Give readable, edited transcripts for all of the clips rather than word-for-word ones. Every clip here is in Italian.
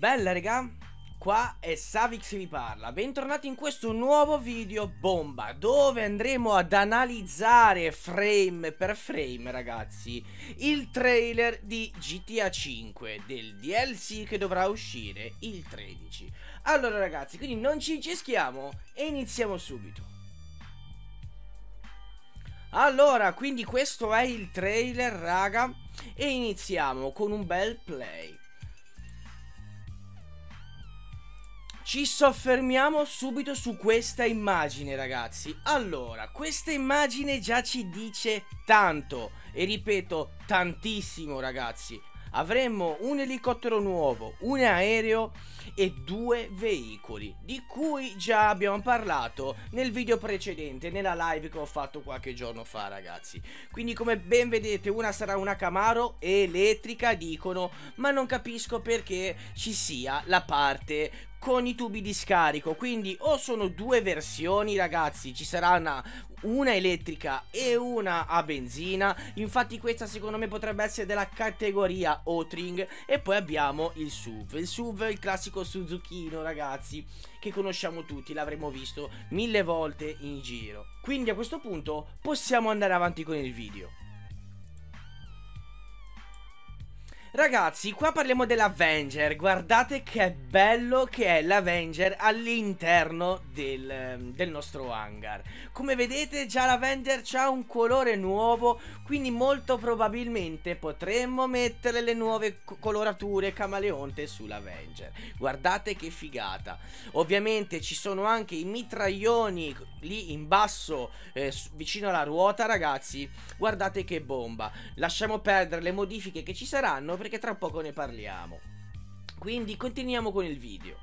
Bella raga, qua è Savix che vi parla. Bentornati in questo nuovo video bomba, dove andremo ad analizzare frame per frame, ragazzi, il trailer di GTA 5 del DLC che dovrà uscire il 13. Allora ragazzi, quindi non ci incischiamo e iniziamo subito. Allora, quindi questo è il trailer, raga, e iniziamo con un bel play. Ci soffermiamo subito su questa immagine, ragazzi. Allora, questa immagine già ci dice tanto, e ripeto, tantissimo, ragazzi. Avremmo un elicottero nuovo, un aereo e due veicoli, di cui già abbiamo parlato nel video precedente, nella live che ho fatto qualche giorno fa, ragazzi. Quindi come ben vedete, una sarà una Camaro elettrica, dicono, ma non capisco perché ci sia la parte con i tubi di scarico. Quindi o sono due versioni, ragazzi, ci sarà una elettrica e una a benzina. Infatti questa secondo me potrebbe essere della categoria Outring. E poi abbiamo il SUV. Il SUV è il classico Suzukino, ragazzi, che conosciamo tutti, l'avremo visto 1000 volte in giro. Quindi a questo punto possiamo andare avanti con il video. Ragazzi, qua parliamo dell'Avenger. Guardate che bello che è l'Avenger all'interno del nostro hangar. Come vedete già l'Avenger ha un colore nuovo, quindi molto probabilmente potremmo mettere le nuove colorature camaleonte sull'Avenger. Guardate che figata. Ovviamente ci sono anche i mitraglioni lì in basso, vicino alla ruota, ragazzi. Guardate che bomba. Lasciamo perdere le modifiche che ci saranno, perché tra poco ne parliamo. Quindi continuiamo con il video.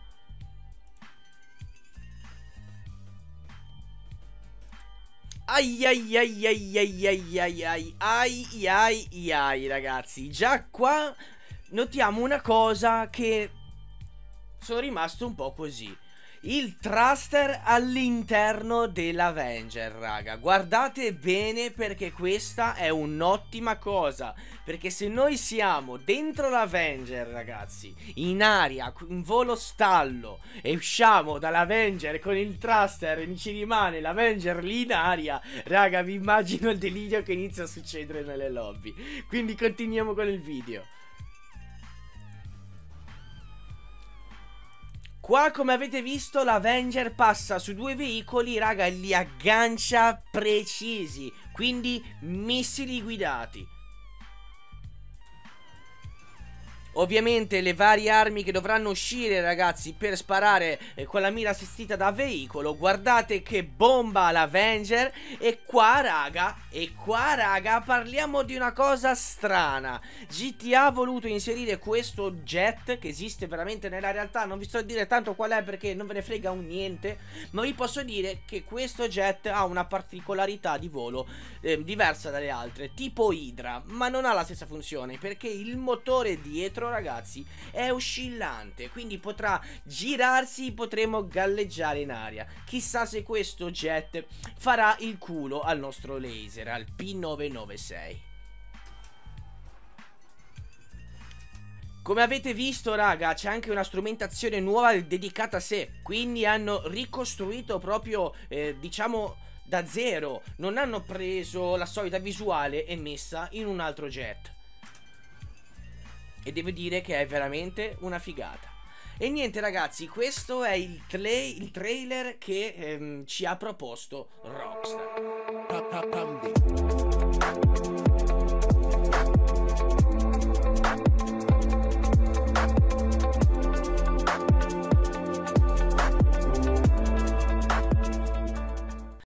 Ai ai ai ai ai ai ai ai ai ai ai, ragazzi, già qua notiamo una cosa che sono rimasto un po' così. Il thruster all'interno dell'Avenger, raga. Guardate bene, perché questa è un'ottima cosa. Perché se noi siamo dentro l'Avenger, ragazzi, in aria, in volo stallo, e usciamo dall'Avenger con il thruster e ci rimane l'Avenger lì in aria, raga, vi immagino il delirio che inizia a succedere nelle lobby. Quindi continuiamo con il video. Qua, come avete visto, l'Avenger passa su due veicoli, raga, e li aggancia precisi, quindi missili guidati. Ovviamente le varie armi che dovranno uscire, ragazzi, per sparare con la mira assistita da veicolo. Guardate che bomba l'Avenger. E qua, raga, parliamo di una cosa strana. GTA ha voluto inserire questo jet, che esiste veramente nella realtà. Non vi sto a dire tanto qual è, perché non ve ne frega un niente, ma vi posso dire che questo jet ha una particolarità di volo diversa dalle altre, tipo Hydra, ma non ha la stessa funzione, perché il motore dietro, ragazzi, è oscillante, quindi potrà girarsi, potremo galleggiare in aria. Chissà se questo jet farà il culo al nostro laser, al P996. Come avete visto, raga, c'è anche una strumentazione nuova dedicata a sé, quindi hanno ricostruito proprio, diciamo, da zero. Non hanno preso la solita visuale e messa in un altro jet. E devo dire che è veramente una figata. E niente, ragazzi, questo è il trailer che ci ha proposto Rockstar.